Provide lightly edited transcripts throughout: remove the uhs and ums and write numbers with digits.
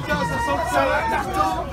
putain, ça sent le carton.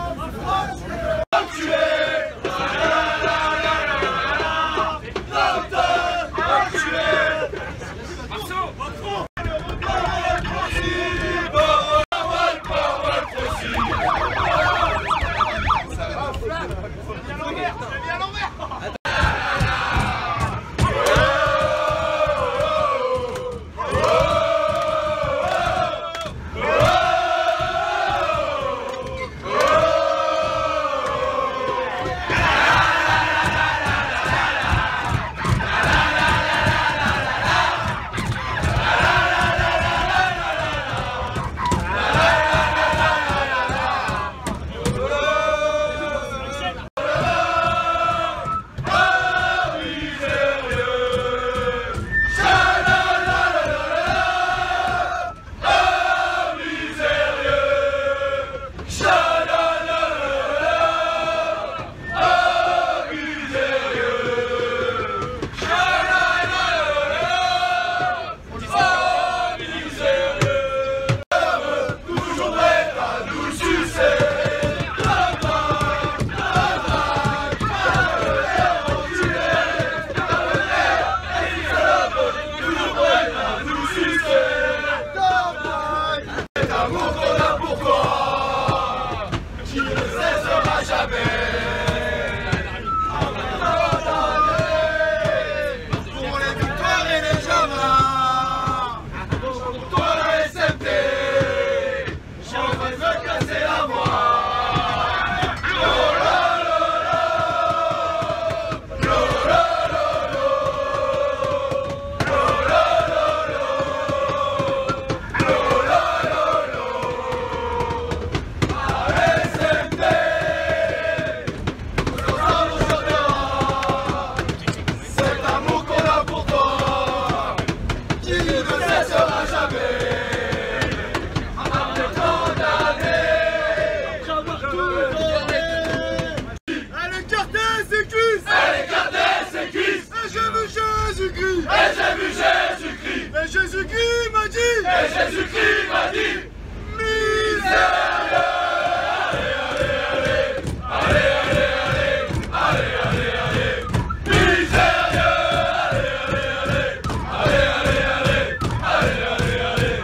Jésus-Christ m'a dit, et Jésus-Christ m'a dit, misérieux. Allez, allez, allez, allez, allez, allez, allez, allez, misérieux. Allez, allez, allez, allez, allez, allez, allez,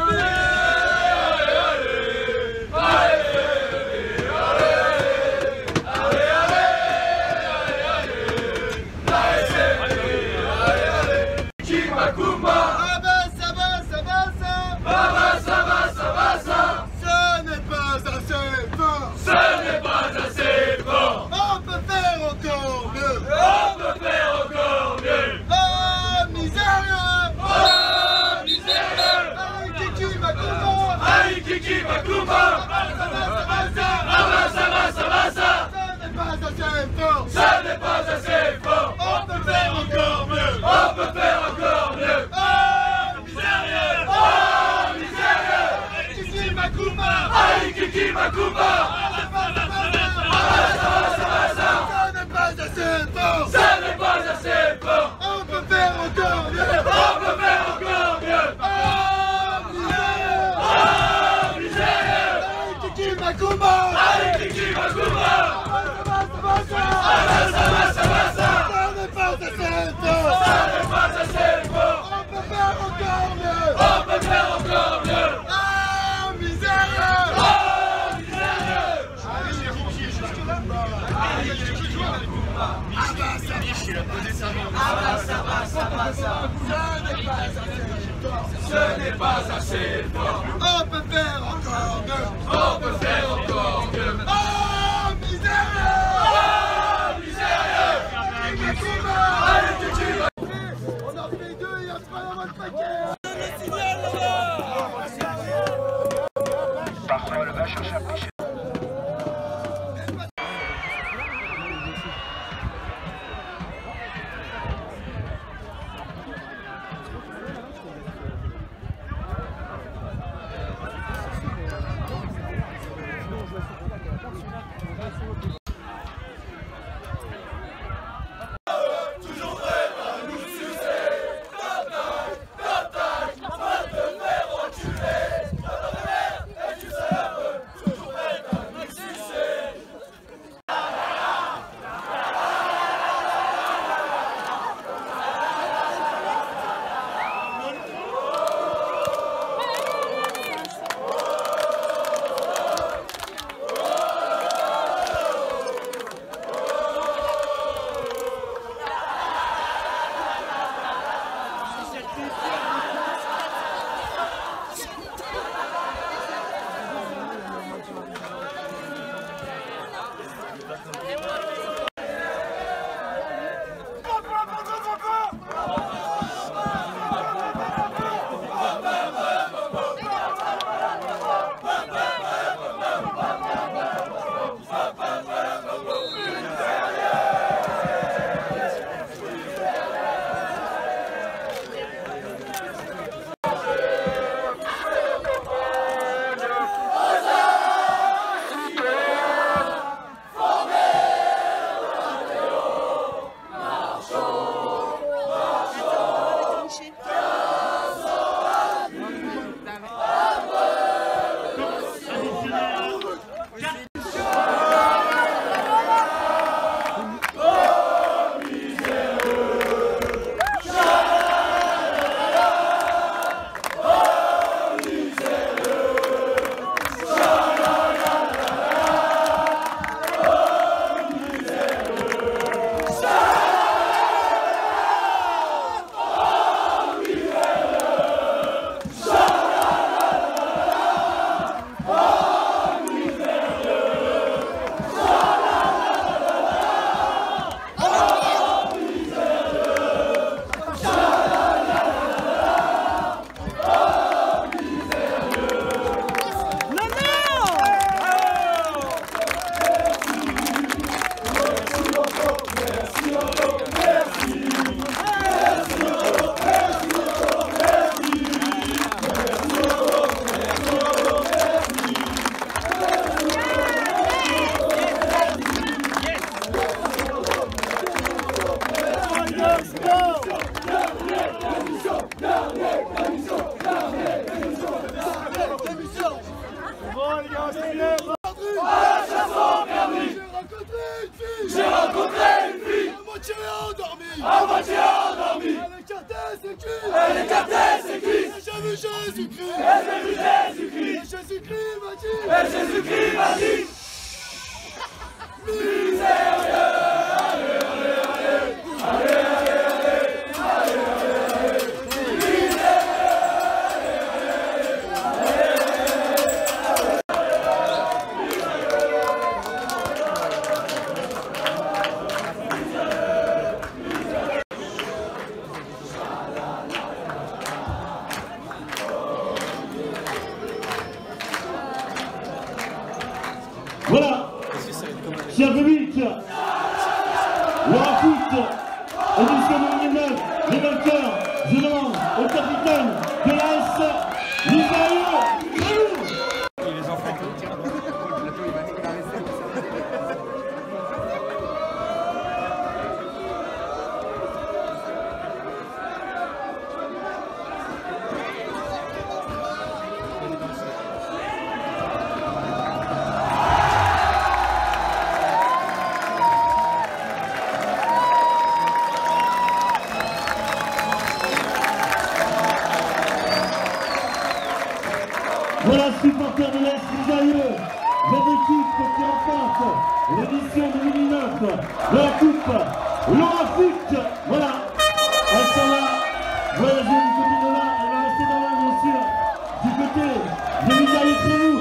ça n'est pas assez fort. On peut faire encore mieux. On peut faire encore mieux. Oh, misérieux. Oh, misérieux. Kiki Makuma. Aïe, Kiki Makuma. Ça n'est pas assez fort. Ça n'est pas assez fort. On peut faire encore mieux. On peut faire encore mieux. Oh, misérieux. Oh, misérieux. Aïe, Kiki Makuma. Aïe, Kiki Makuma. Ça n'est pas assez fort. Ça n'est pas assez fort. On peut faire encore mieux. On peut faire encore mieux. Ah, misérieux. Oh, misérieux. Allez, ce n'est pas assez fort. On peut faire encore mieux. On peut faire encore mieux. Oh, misérieux. On en fait deux et après on va le paquet. Parole va chercher à pêcher. Attaque, va te faire reculer. les gars, c'est bien. À la chasse aux perdus. J'ai rencontré une fille. À moitié endormie. À moitié endormie. Elle écartait ses cuisses. Elle écartait ses cuisses. Et j'ai vu Jésus-Christ. Et j'ai vu Jésus-Christ. Et Jésus-Christ m'a dit. Et Jésus-Christ m'a dit. Misérieux. Allez, allez, allez. Allez, allez, allez. Allez, allez, allez. Voilà, cher public, le foot, édition 2009, les vainqueurs, je demande au capitaine de l'AS Misaïo. Les enfants. Voilà, supporters de l'AS Misaïo, votre équipe qui remporte l'édition 2009 de la Coupe Laura Foot. Voilà, elle s'en va voyager du côté de là, elle va rester dans l'un bien sûr, du côté de Misaïo Trévoux.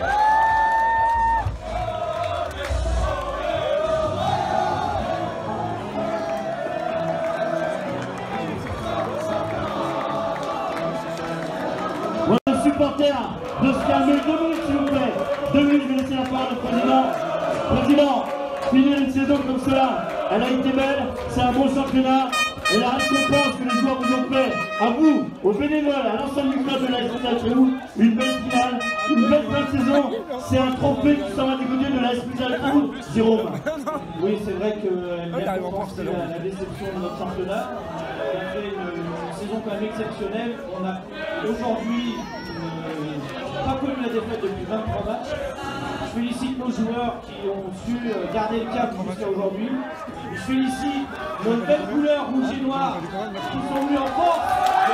Voilà, supporters de se calmer 2 minutes s'il vous plaît. 2 minutes, je vais laisser la parole au président. Président, finir une saison comme cela, elle a été belle, c'est un bon championnat. Et la récompense que les joueurs vous ont fait, à vous, aux bénévoles, à l'ensemble du club de l'AS Misaïo, une belle finale, une belle fin de saison. C'est un trophée qui s'en va du côté de l'AS Misaïo. Jérôme. Oui, c'est vrai qu'elle a compensé la déception de notre championnat. On a fait une saison quand même exceptionnelle. On a aujourd'hui pas connu la défaite depuis 23 matchs. Je félicite nos joueurs qui ont su garder le cap jusqu'à aujourd'hui. Je félicite nos belles couleurs rouge et noir qui sont venus en force.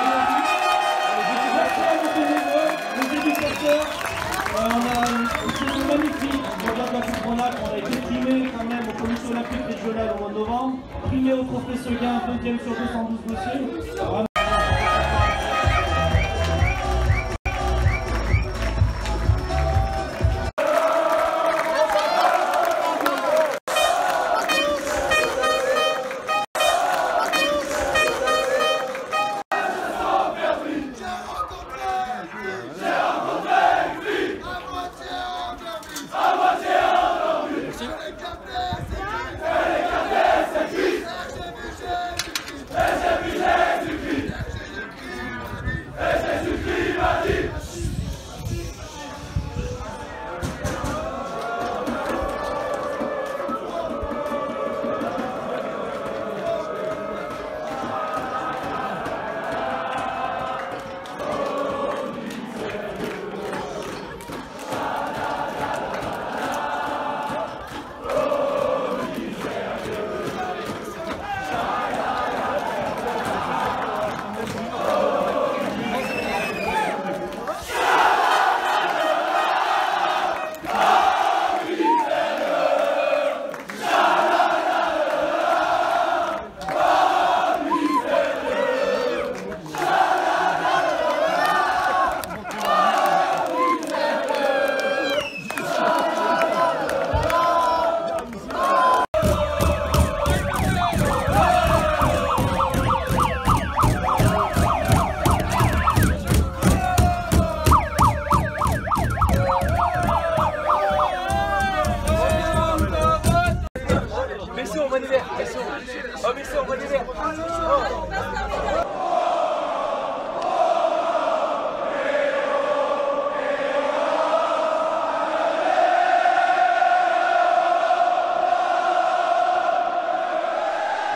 Merci à nos bénévoles, nos éducateurs. On a une saison magnifique. On regarde la Coupe Rhône-Alpes. On a été primé quand même aux commissions olympiques régionales au mois de novembre. Primé au trophée Seguin, 2e sur 212 dossiers.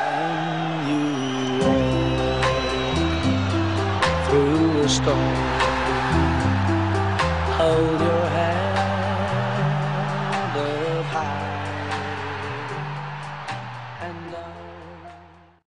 Storm.